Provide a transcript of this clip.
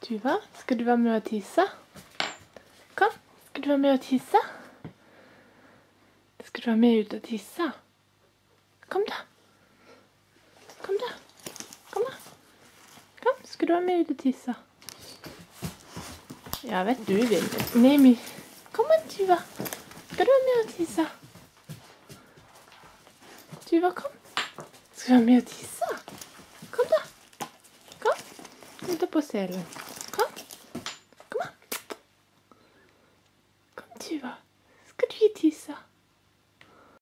Tuva, ska du vara med och tissa? Kom, ska du vara med och tissa? Ska du vara med ut och tissa? Kom då. Kom då. Kom då. Kom, ska du vara med ut och tissa? Jag vet du vill. Nej, men kom igen Tuva. Ska du vara med och tissa? Tuva, kom. Ska du vara med och tissa? Kom då. Kom. Titta på selen.